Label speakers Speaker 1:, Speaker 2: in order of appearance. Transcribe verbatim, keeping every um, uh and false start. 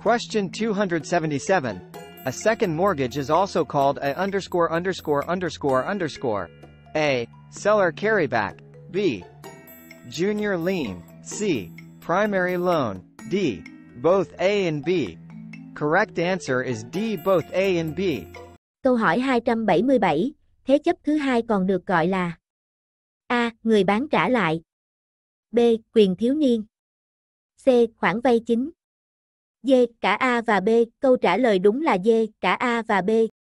Speaker 1: Question two hundred seventy-seven. A second mortgage is also called a underscore underscore underscore underscore. A. Seller carryback. B. Junior lien. C. Primary loan. D. Both A and B. Correct answer is D. Both A and B.
Speaker 2: Câu hỏi hai trăm bảy mươi bảy. Thế chấp thứ hai còn được gọi là A. Người bán trả lại. B. Quyền thiếu niên. C. Khoản vay chính. D. Cả A và B. Câu trả lời đúng là D. Cả A và B.